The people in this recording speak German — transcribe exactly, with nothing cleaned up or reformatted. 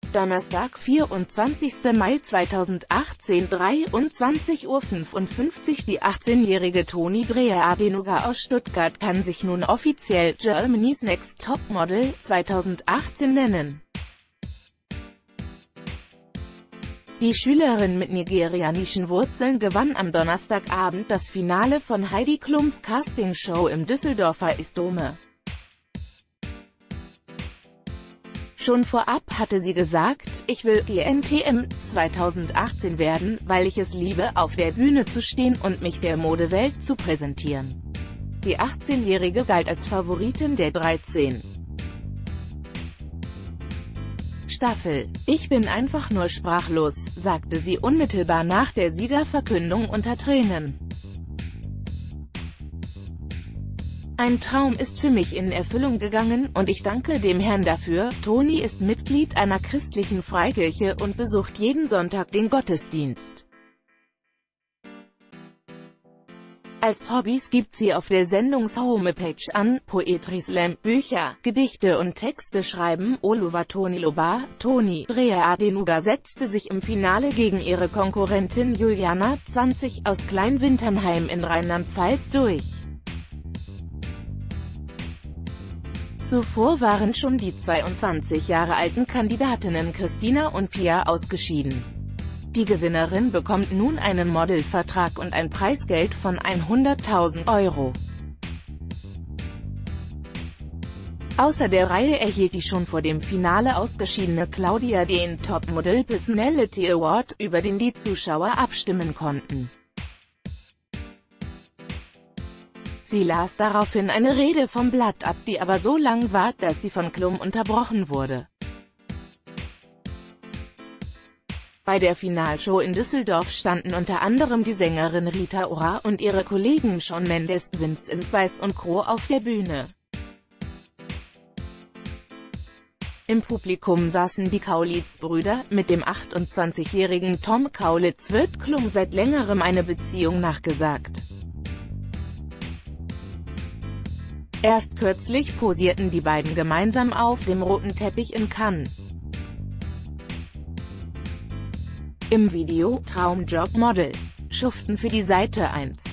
Donnerstag, vierundzwanzigster Mai zweitausendachtzehn, dreiundzwanzig Uhr fünfundfünfzig. Die achtzehnjährige Toni Dreher-Adenuga aus Stuttgart kann sich nun offiziell Germany's Next Topmodel zweitausendachtzehn nennen. Die Schülerin mit nigerianischen Wurzeln gewann am Donnerstagabend das Finale von Heidi Klums Castingshow im Düsseldorfer Isdome. Schon vorab hatte sie gesagt: Ich will G N T M zweitausendachtzehn werden, weil ich es liebe, auf der Bühne zu stehen und mich der Modewelt zu präsentieren. Die achtzehnjährige galt als Favoritin der dreizehn. Staffel. Ich bin einfach nur sprachlos, sagte sie unmittelbar nach der Siegerverkündung unter Tränen. Ein Traum ist für mich in Erfüllung gegangen, und ich danke dem Herrn dafür. Toni ist Mitglied einer christlichen Freikirche und besucht jeden Sonntag den Gottesdienst. Als Hobbys gibt sie auf der Sendungs-Homepage an: Poetry Slam, Bücher, Gedichte und Texte schreiben. Oluwatoniloba. Toni Dreher-Adenuga setzte sich im Finale gegen ihre Konkurrentin Juliana, zwanzig, aus Kleinwinternheim in Rheinland-Pfalz durch. Zuvor waren schon die zweiundzwanzig Jahre alten Kandidatinnen Christina und Pia ausgeschieden. Die Gewinnerin bekommt nun einen Modelvertrag und ein Preisgeld von hunderttausend Euro. Außer der Reihe erhielt die schon vor dem Finale ausgeschiedene Claudia den Topmodel Personality Award, über den die Zuschauer abstimmen konnten. Sie las daraufhin eine Rede vom Blatt ab, die aber so lang war, dass sie von Klum unterbrochen wurde. Bei der Finalshow in Düsseldorf standen unter anderem die Sängerin Rita Ora und ihre Kollegen Shawn Mendes, Vincent Weiss und Co. auf der Bühne. Im Publikum saßen die Kaulitz-Brüder. Mit dem achtundzwanzigjährigen Tom Kaulitz wird Klum seit längerem eine Beziehung nachgesagt. Erst kürzlich posierten die beiden gemeinsam auf dem roten Teppich in Cannes. Im Video "Traumjob Model" schuften für die Seite eins.